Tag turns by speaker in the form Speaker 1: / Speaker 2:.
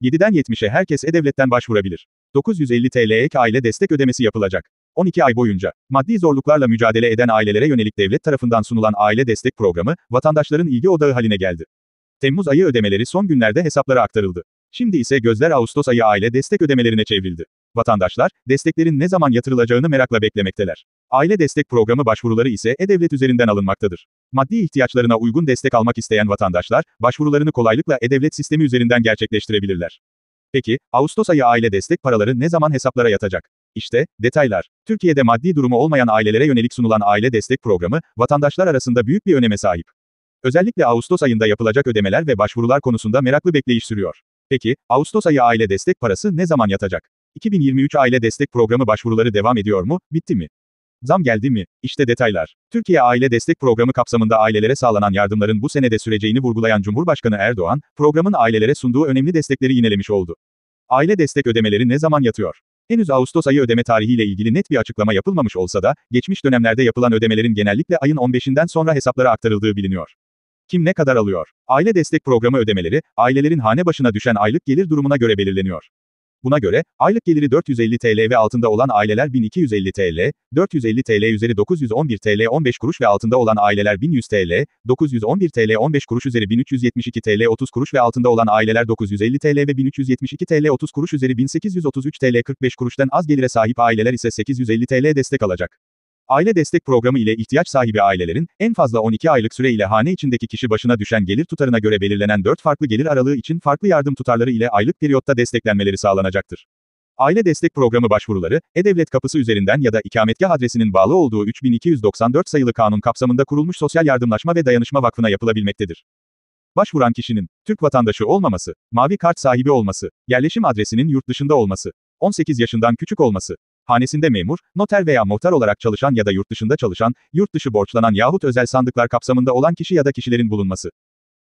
Speaker 1: 7'den 70'e herkes E-Devlet'ten başvurabilir. 950 TL ek aile destek ödemesi yapılacak. 12 ay boyunca, maddi zorluklarla mücadele eden ailelere yönelik devlet tarafından sunulan aile destek programı, vatandaşların ilgi odağı haline geldi. Temmuz ayı ödemeleri son günlerde hesaplara aktarıldı. Şimdi ise gözler Ağustos ayı aile destek ödemelerine çevrildi. Vatandaşlar, desteklerin ne zaman yatırılacağını merakla beklemekteler. Aile destek programı başvuruları ise E-Devlet üzerinden alınmaktadır. Maddi ihtiyaçlarına uygun destek almak isteyen vatandaşlar, başvurularını kolaylıkla E-Devlet sistemi üzerinden gerçekleştirebilirler. Peki, Ağustos ayı aile destek paraları ne zaman hesaplara yatacak? İşte, detaylar. Türkiye'de maddi durumu olmayan ailelere yönelik sunulan aile destek programı, vatandaşlar arasında büyük bir öneme sahip. Özellikle Ağustos ayında yapılacak ödemeler ve başvurular konusunda meraklı bekleyiş sürüyor. Peki, Ağustos ayı aile destek parası ne zaman yatacak? 2023 aile destek programı başvuruları devam ediyor mu, bitti mi? Zam geldi mi? İşte detaylar. Türkiye Aile Destek Programı kapsamında ailelere sağlanan yardımların bu senede süreceğini vurgulayan Cumhurbaşkanı Erdoğan, programın ailelere sunduğu önemli destekleri yinelemiş oldu. Aile destek ödemeleri ne zaman yatıyor? Henüz Ağustos ayı ödeme tarihiyle ilgili net bir açıklama yapılmamış olsa da, geçmiş dönemlerde yapılan ödemelerin genellikle ayın 15'inden sonra hesaplara aktarıldığı biliniyor. Kim ne kadar alıyor? Aile destek programı ödemeleri, ailelerin hane başına düşen aylık gelir durumuna göre belirleniyor. Buna göre, aylık geliri 450 TL ve altında olan aileler 1250 TL, 450 TL üzeri 911 TL 15 kuruş ve altında olan aileler 1100 TL, 911 TL 15 kuruş üzeri 1372 TL 30 kuruş ve altında olan aileler 950 TL ve 1372 TL 30 kuruş üzeri 1833 TL 45 kuruştan az gelire sahip aileler ise 850 TL destek alacak. Aile destek programı ile ihtiyaç sahibi ailelerin, en fazla 12 aylık süre ile hane içindeki kişi başına düşen gelir tutarına göre belirlenen 4 farklı gelir aralığı için farklı yardım tutarları ile aylık periyotta desteklenmeleri sağlanacaktır. Aile destek programı başvuruları, E-Devlet kapısı üzerinden ya da ikametgah adresinin bağlı olduğu 3294 sayılı kanun kapsamında kurulmuş Sosyal Yardımlaşma ve Dayanışma Vakfı'na yapılabilmektedir. Başvuran kişinin, Türk vatandaşı olmaması, mavi kart sahibi olması, yerleşim adresinin yurt dışında olması, 18 yaşından küçük olması, hanesinde memur, noter veya muhtar olarak çalışan ya da yurt dışında çalışan, yurt dışı borçlanan yahut özel sandıklar kapsamında olan kişi ya da kişilerin bulunması.